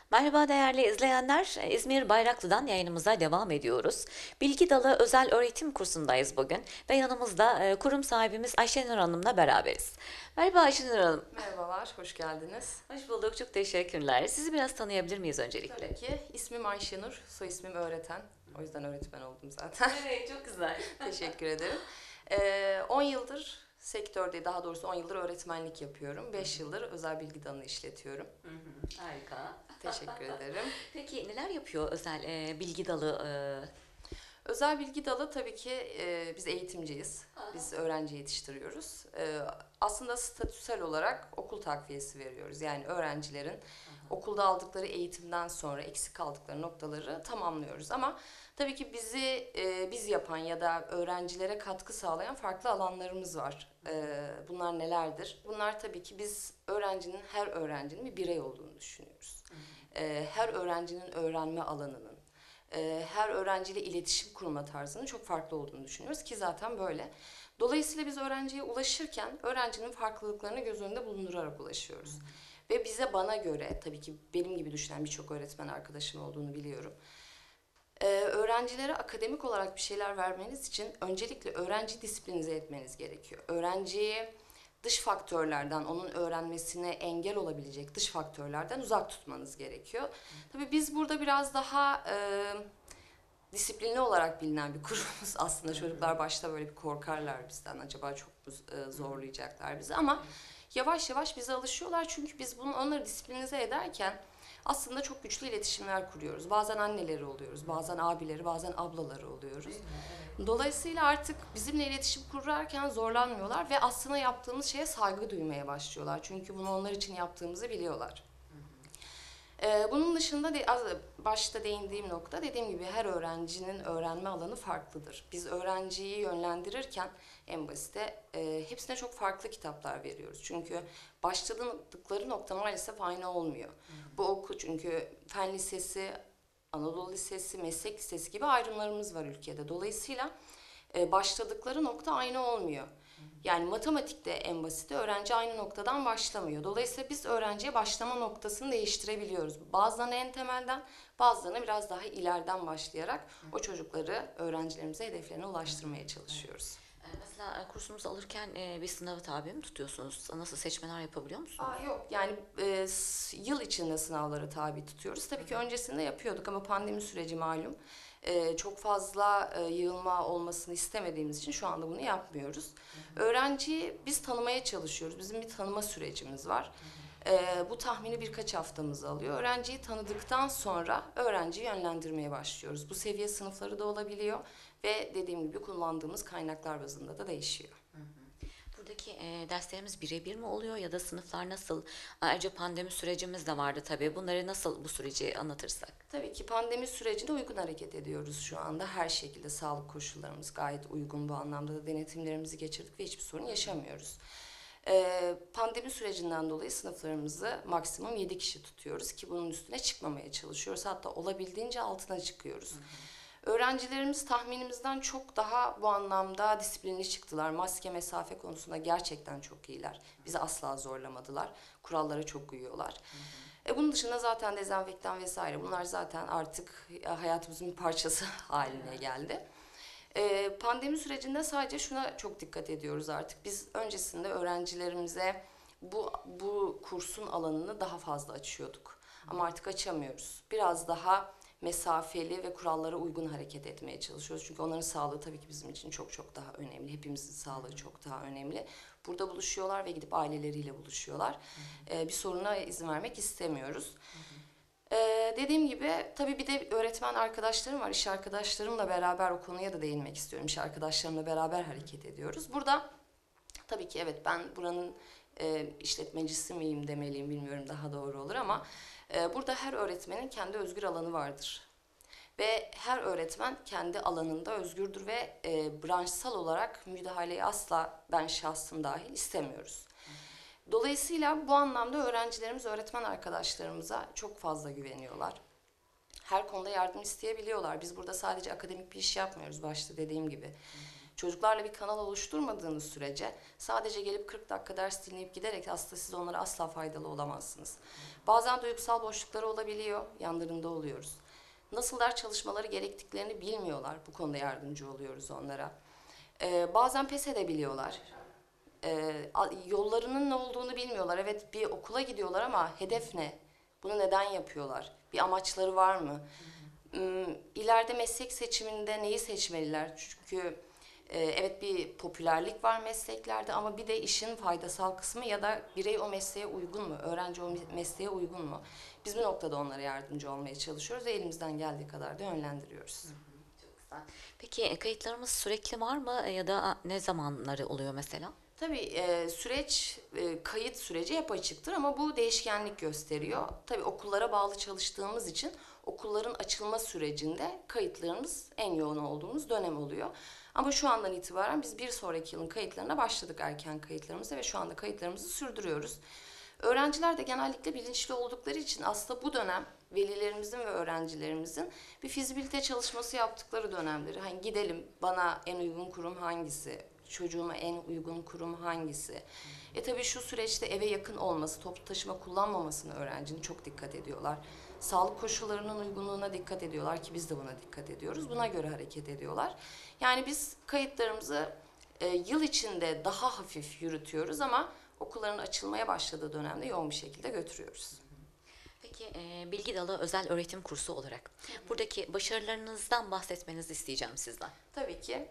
Merhaba değerli izleyenler. İzmir Bayraklı'dan yayınımıza devam ediyoruz. Bilgi Dalı Özel Öğretim Kursu'ndayız bugün ve yanımızda kurum sahibimiz Ayşenur Hanım'la beraberiz. Merhaba Ayşenur Hanım. Merhabalar, hoş geldiniz. Hoş bulduk, çok teşekkürler. Sizi biraz tanıyabilir miyiz öncelikle? Tabii ki ismim Ayşenur, soy ismim Öğreten. O yüzden öğretmen oldum zaten. Evet, çok güzel. Teşekkür ederim. 10 yıldır sektörde, daha doğrusu 10 yıldır öğretmenlik yapıyorum. 5 yıldır özel bilgi dalını işletiyorum. Harika. Teşekkür ederim. Peki neler yapıyor özel bilgi dalı? Özel bilgi dalı tabii ki biz eğitimciyiz. Biz öğrenci yetiştiriyoruz. Aslında statüsel olarak okul takviyesi veriyoruz. Yani öğrencilerin okulda aldıkları eğitimden sonra eksik kaldıkları noktaları tamamlıyoruz. Ama tabii ki biz yapan ya da öğrencilere katkı sağlayan farklı alanlarımız var. Bunlar nelerdir? Bunlar tabii ki biz her öğrencinin bir birey olduğunu düşünüyoruz. Her öğrencinin öğrenme alanının, her öğrenciyle iletişim kurma tarzının çok farklı olduğunu düşünüyoruz ki zaten böyle. Dolayısıyla biz öğrenciye ulaşırken öğrencinin farklılıklarını göz önünde bulundurarak ulaşıyoruz. Ve bana göre, tabii ki benim gibi düşünen birçok öğretmen arkadaşım olduğunu biliyorum. Öğrencilere akademik olarak bir şeyler vermeniz için öncelikle öğrenci disiplinize etmeniz gerekiyor. Öğrenciyi dış faktörlerden, onun öğrenmesine engel olabilecek dış faktörlerden uzak tutmanız gerekiyor. Tabii biz burada biraz daha disiplinli olarak bilinen bir kurumuz aslında. Çocuklar başta böyle bir korkarlar bizden. Acaba çok mu zorlayacaklar bizi, ama yavaş yavaş bize alışıyorlar. Çünkü biz onları disiplinize ederken aslında çok güçlü iletişimler kuruyoruz. Bazen anneleri oluyoruz, bazen abileri, bazen ablaları oluyoruz. Dolayısıyla artık bizimle iletişim kurarken zorlanmıyorlar ve aslında yaptığımız şeye saygı duymaya başlıyorlar. Çünkü bunu onlar için yaptığımızı biliyorlar. Bunun dışında başta değindiğim nokta, dediğim gibi her öğrencinin öğrenme alanı farklıdır. Biz öğrenciyi yönlendirirken en basite hepsine çok farklı kitaplar veriyoruz. Çünkü başladıkları nokta maalesef aynı olmuyor. Bu okul, çünkü fen lisesi, Anadolu Lisesi, meslek lisesi gibi ayrımlarımız var ülkede. Dolayısıyla başladıkları nokta aynı olmuyor. Yani matematikte en basiti öğrenci aynı noktadan başlamıyor. Dolayısıyla biz öğrenciye başlama noktasını değiştirebiliyoruz. Bazılarını en temelden, bazılarını biraz daha ileriden başlayarak o çocukları, öğrencilerimize hedeflerine ulaştırmaya çalışıyoruz. Mesela kursumuzu alırken bir sınavı tabi mi tutuyorsunuz? Nasıl seçmeler yapabiliyor musunuz? Yok, yani yıl içinde sınavlara tabi tutuyoruz. Tabii ki öncesinde yapıyorduk ama pandemi süreci malum. Çok fazla yığılma olmasını istemediğimiz için şu anda bunu yapmıyoruz. Öğrenciyi biz tanımaya çalışıyoruz. Bizim bir tanıma sürecimiz var. Bu tahmini birkaç haftamızı alıyor. Öğrenciyi tanıdıktan sonra öğrenciyi yönlendirmeye başlıyoruz. Bu seviye sınıfları da olabiliyor ve dediğim gibi kullandığımız kaynaklar bazında da değişiyor. Buradaki derslerimiz birebir mi oluyor ya da sınıflar nasıl? Ayrıca pandemi sürecimiz de vardı tabii. Bunları nasıl bu süreci anlatırsak? Tabii ki pandemi sürecine uygun hareket ediyoruz şu anda. Her şekilde sağlık koşullarımız gayet uygun, bu anlamda da denetimlerimizi geçirdik ve hiçbir sorun yaşamıyoruz. Pandemi sürecinden dolayı sınıflarımızı maksimum 7 kişi tutuyoruz ki bunun üstüne çıkmamaya çalışıyoruz. Hatta olabildiğince altına çıkıyoruz. Öğrencilerimiz tahminimizden çok daha bu anlamda disiplinli çıktılar. Maske, mesafe konusunda gerçekten çok iyiler. Bizi asla zorlamadılar. Kurallara çok uyuyorlar. Bunun dışında zaten dezenfektan vesaire, bunlar zaten artık hayatımızın bir parçası haline geldi. Pandemi sürecinde sadece şuna çok dikkat ediyoruz artık. Biz öncesinde öğrencilerimize bu kursun alanını daha fazla açıyorduk. Ama artık açamıyoruz. Biraz daha mesafeli ve kurallara uygun hareket etmeye çalışıyoruz. Çünkü onların sağlığı tabii ki bizim için çok çok daha önemli. Hepimizin sağlığı çok daha önemli. Burada buluşuyorlar ve gidip aileleriyle buluşuyorlar. Bir soruna izin vermek istemiyoruz. Dediğim gibi tabii bir de öğretmen arkadaşlarım var. İş arkadaşlarımla beraber o konuya da değinmek istiyorum. İş arkadaşlarımla beraber hareket ediyoruz. Burada tabii ki evet, ben buranın işletmecisi miyim demeliyim, bilmiyorum daha doğru olur, ama burada her öğretmenin kendi özgür alanı vardır. Ve her öğretmen kendi alanında özgürdür ve branşsal olarak müdahaleyi asla, ben şahsım dahil, istemiyoruz. Dolayısıyla bu anlamda öğrencilerimiz öğretmen arkadaşlarımıza çok fazla güveniyorlar. Her konuda yardım isteyebiliyorlar. Biz burada sadece akademik bir iş yapmıyoruz, başta dediğim gibi. Çocuklarla bir kanal oluşturmadığınız sürece sadece gelip 40 dakika ders dinleyip giderek aslında siz onlara asla faydalı olamazsınız. Bazen duygusal boşlukları olabiliyor, yanlarında oluyoruz. Nasıl ders çalışmaları gerektiklerini bilmiyorlar, bu konuda yardımcı oluyoruz onlara. Bazen pes edebiliyorlar. Yollarının ne olduğunu bilmiyorlar. Evet, bir okula gidiyorlar ama hedef ne? Bunu neden yapıyorlar? Bir amaçları var mı? İleride meslek seçiminde neyi seçmeliler? Çünkü evet, bir popülerlik var mesleklerde ama bir de işin faydasal kısmı ya da birey o mesleğe uygun mu? Öğrenci o mesleğe uygun mu? Biz bu noktada onlara yardımcı olmaya çalışıyoruz ve elimizden geldiği kadar da yönlendiriyoruz. Çok güzel. Peki kayıtlarımız sürekli var mı ya da ne zamanları oluyor mesela? Tabii kayıt süreci hep açıktır ama bu değişkenlik gösteriyor. Tabii okullara bağlı çalıştığımız için okulların açılma sürecinde kayıtlarımız en yoğun olduğumuz dönem oluyor. Ama şu andan itibaren biz bir sonraki yılın kayıtlarına başladık, erken kayıtlarımıza, ve şu anda kayıtlarımızı sürdürüyoruz. Öğrenciler de genellikle bilinçli oldukları için aslında bu dönem velilerimizin ve öğrencilerimizin bir fizibilite çalışması yaptıkları dönemleri. Hani gidelim, bana en uygun kurum hangisi? Çocuğuma en uygun kurum hangisi? Tabii şu süreçte eve yakın olması, toplu taşıma kullanmamasını öğrencinin çok dikkat ediyorlar. Sağlık koşullarının uygunluğuna dikkat ediyorlar ki biz de buna dikkat ediyoruz. Buna göre hareket ediyorlar. Yani biz kayıtlarımızı yıl içinde daha hafif yürütüyoruz ama okulların açılmaya başladığı dönemde yoğun bir şekilde götürüyoruz. Peki Bilgi Dalı Özel Öğretim Kursu olarak buradaki başarılarınızdan bahsetmenizi isteyeceğim sizden. Tabii ki.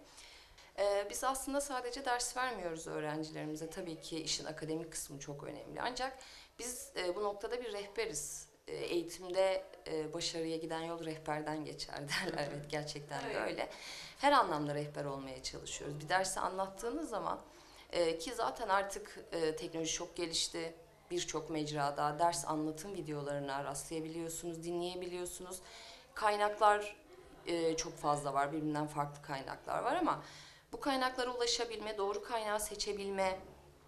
Biz aslında sadece ders vermiyoruz öğrencilerimize. Tabii ki işin akademik kısmı çok önemli. Ancak biz bu noktada bir rehberiz. Eğitimde başarıya giden yol rehberden geçer derler. Evet, gerçekten de öyle. Her anlamda rehber olmaya çalışıyoruz. Bir dersi anlattığınız zaman ki zaten artık teknoloji çok gelişti. Birçok mecrada ders anlatım videolarına rastlayabiliyorsunuz, dinleyebiliyorsunuz. Kaynaklar çok fazla var, birbirinden farklı kaynaklar var ama bu kaynaklara ulaşabilme, doğru kaynağı seçebilme,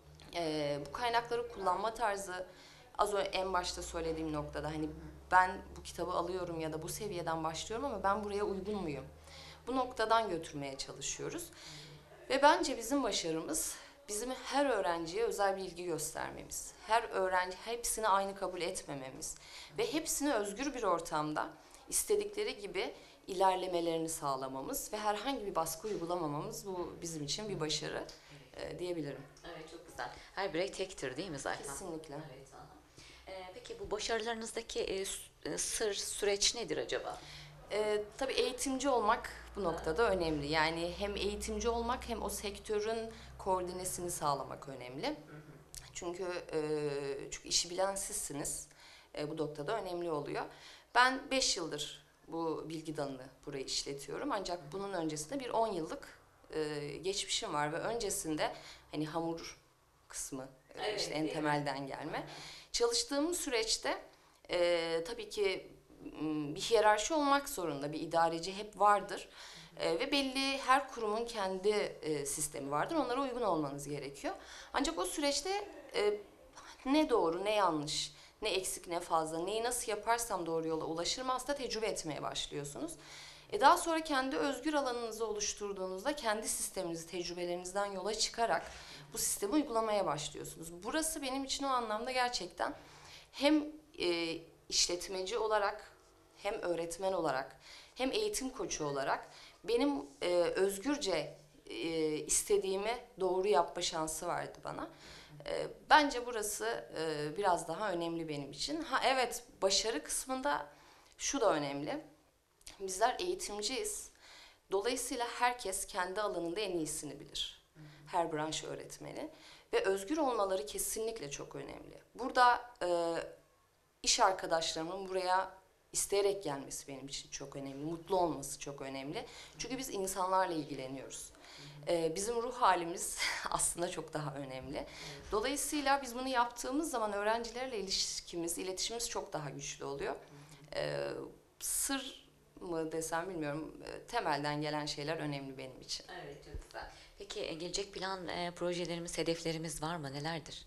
bu kaynakları kullanma tarzı, az önce en başta söylediğim noktada hani ben bu kitabı alıyorum ya da bu seviyeden başlıyorum ama ben buraya uygun muyum? Bu noktadan götürmeye çalışıyoruz. Ve bence bizim başarımız bizim her öğrenciye özel bir ilgi göstermemiz. Her öğrenci hepsini aynı kabul etmememiz ve hepsini özgür bir ortamda istedikleri gibi ilerlemelerini sağlamamız ve herhangi bir baskı uygulamamamız, bu bizim için bir başarı diyebilirim. Evet, çok güzel. Her birey tektir değil mi zaten? Kesinlikle. Evet. Peki bu başarılarınızdaki sır, süreç nedir acaba? Tabii eğitimci olmak bu noktada önemli. Yani hem eğitimci olmak hem o sektörün koordinesini sağlamak önemli. Çünkü işi bilen sizsiniz. Bu noktada önemli oluyor. Ben 5 yıldır bu bilgi dalını burayı işletiyorum. Ancak bunun öncesinde bir 10 yıllık geçmişim var ve öncesinde hani hamur kısmı Evet, işte en değil mi? temelden gelme. Çalıştığım süreçte tabii ki bir hiyerarşi olmak zorunda, bir idareci hep vardır. Ve belli her kurumun kendi sistemi vardır. Onlara uygun olmanız gerekiyor. Ancak o süreçte ne doğru, ne yanlış, ne eksik, ne fazla, neyi nasıl yaparsam doğru yola ulaşırım aslında tecrübe etmeye başlıyorsunuz. Daha sonra kendi özgür alanınızı oluşturduğunuzda kendi sisteminizi, tecrübelerinizden yola çıkarak bu sistemi uygulamaya başlıyorsunuz. Burası benim için o anlamda gerçekten hem işletmeci olarak, hem öğretmen olarak, hem eğitim koçu olarak benim özgürce istediğimi doğru yapma şansı vardı bana. Bence burası biraz daha önemli benim için. Ha evet, başarı kısmında şu da önemli. Bizler eğitimciyiz. Dolayısıyla herkes kendi alanında en iyisini bilir. Her branş öğretmeni. Ve özgür olmaları kesinlikle çok önemli. Burada iş arkadaşlarımın buraya isteyerek gelmesi benim için çok önemli. Mutlu olması çok önemli. Çünkü biz insanlarla ilgileniyoruz. Bizim ruh halimiz aslında çok daha önemli. Dolayısıyla biz bunu yaptığımız zaman öğrencilerle ilişkimiz, iletişimimiz çok daha güçlü oluyor. Sır mı desem bilmiyorum. Temelden gelen şeyler önemli benim için. Evet, çok güzel. Peki gelecek plan, projelerimiz, hedeflerimiz var mı? Nelerdir?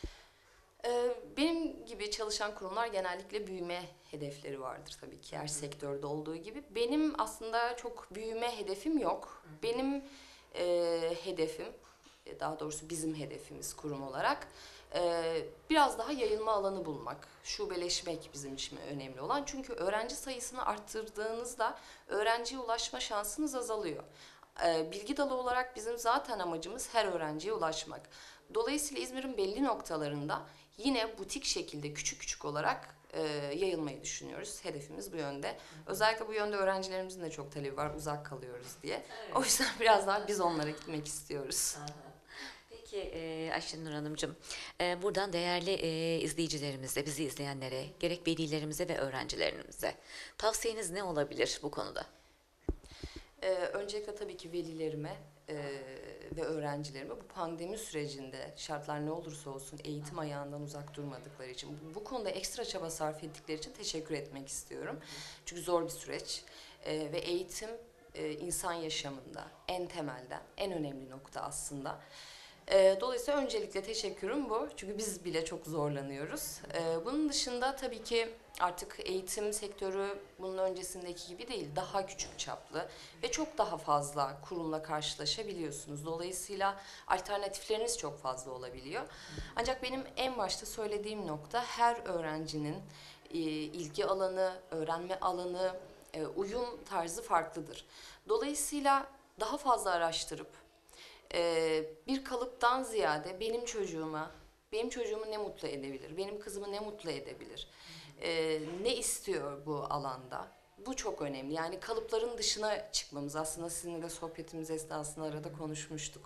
Benim gibi çalışan kurumlar genellikle büyüme hedefleri vardır tabii ki her sektörde olduğu gibi. Benim aslında çok büyüme hedefim yok. Benim Hedefim, daha doğrusu bizim hedefimiz kurum olarak biraz daha yayılma alanı bulmak, şubeleşmek bizim için önemli olan. Çünkü öğrenci sayısını arttırdığınızda öğrenciye ulaşma şansınız azalıyor. Bilgi dalı olarak bizim zaten amacımız her öğrenciye ulaşmak. Dolayısıyla İzmir'in belli noktalarında yine butik şekilde küçük küçük olarak yayılmayı düşünüyoruz. Hedefimiz bu yönde. Özellikle bu yönde öğrencilerimizin de çok talebi var, uzak kalıyoruz diye. Evet. O yüzden biraz daha biz onlara gitmek istiyoruz. Peki Ayşenur Hanımcığım, buradan değerli izleyicilerimize, bizi izleyenlere, gerek velilerimize ve öğrencilerimize tavsiyeniz ne olabilir bu konuda? Öncelikle tabii ki velilerime ve öğrencilerime bu pandemi sürecinde şartlar ne olursa olsun eğitim ayağından uzak durmadıkları için, bu konuda ekstra çaba sarf ettikleri için teşekkür etmek istiyorum. Çünkü zor bir süreç ve eğitim insan yaşamında en temelden, en önemli nokta aslında. Dolayısıyla öncelikle teşekkürüm bu. Çünkü biz bile çok zorlanıyoruz. Bunun dışında tabii ki artık eğitim sektörü bunun öncesindeki gibi değil. Daha küçük çaplı ve çok daha fazla kurumla karşılaşabiliyorsunuz. Dolayısıyla alternatifleriniz çok fazla olabiliyor. Ancak benim en başta söylediğim nokta her öğrencinin ilgi alanı, öğrenme alanı, uyum tarzı farklıdır. Dolayısıyla daha fazla araştırıp bir kalıptan ziyade benim çocuğumu ne mutlu edebilir, benim kızımı ne mutlu edebilir, ne istiyor bu alanda? Bu çok önemli. Yani kalıpların dışına çıkmamız. Aslında sizinle de sohbetimiz esnasında arada konuşmuştuk.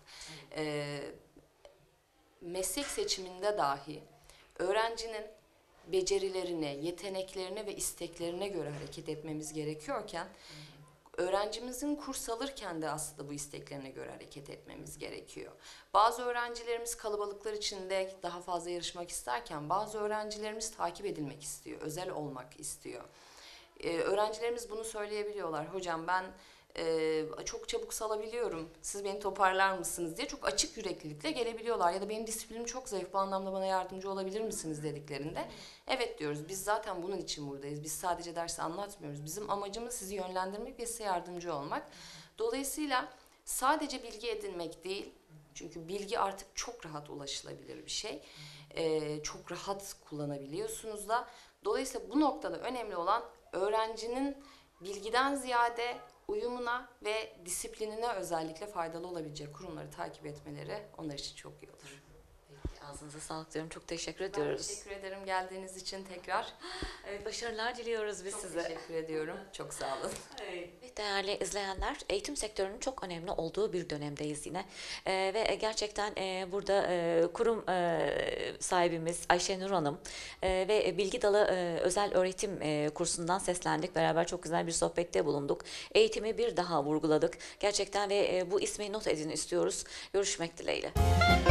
Meslek seçiminde dahi öğrencinin becerilerine, yeteneklerine ve isteklerine göre hareket etmemiz gerekiyorken öğrencimizin kurs alırken de aslında bu isteklerine göre hareket etmemiz gerekiyor. Bazı öğrencilerimiz kalabalıklar içinde daha fazla yarışmak isterken bazı öğrencilerimiz takip edilmek istiyor, özel olmak istiyor. Öğrencilerimiz bunu söyleyebiliyorlar. Hocam ben çok çabuk salabiliyorum, siz beni toparlar mısınız diye çok açık yüreklilikle gelebiliyorlar. Ya da benim disiplinim çok zayıf, bu anlamda bana yardımcı olabilir misiniz dediklerinde evet diyoruz. Biz zaten bunun için buradayız. Biz sadece dersi anlatmıyoruz. Bizim amacımız sizi yönlendirmek ve size yardımcı olmak. Dolayısıyla sadece bilgi edinmek değil, çünkü bilgi artık çok rahat ulaşılabilir bir şey. Çok rahat kullanabiliyorsunuz da. Dolayısıyla bu noktada önemli olan öğrencinin bilgiden ziyade uyumuna ve disiplinine özellikle faydalı olabilecek kurumları takip etmeleri onlar için çok iyi olur. Peki, ağzınıza sağlık diyorum. Çok teşekkür Ben ediyoruz. teşekkür ederim geldiğiniz için tekrar. Evet, başarılar diliyoruz biz Çok size. teşekkür ediyorum. Çok sağ olun. Evet, değerli izleyenler, eğitim sektörünün çok önemli olduğu bir dönemdeyiz yine. Ve gerçekten burada kurum sahibimiz Ayşenur Hanım ve Bilgi Dalı Özel Öğretim Kursu'ndan seslendik. Beraber çok güzel bir sohbette bulunduk. Eğitimi bir daha vurguladık. Gerçekten ve bu ismi not edin istiyoruz. Görüşmek dileğiyle.